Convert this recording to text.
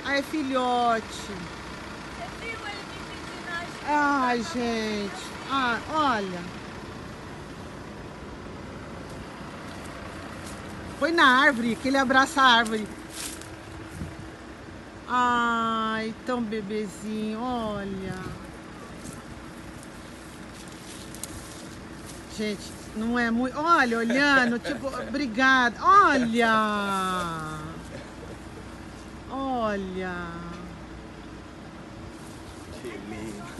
Ah, é filhote. Você viu ele me pedindo ajuda? Ai, gente. Ah, olha. Foi na árvore, que ele abraça a árvore. Ai, tão bebezinho, olha. Gente, não é muito... Olha, olhando, tipo, obrigada. Olha. Olha. Que lindo.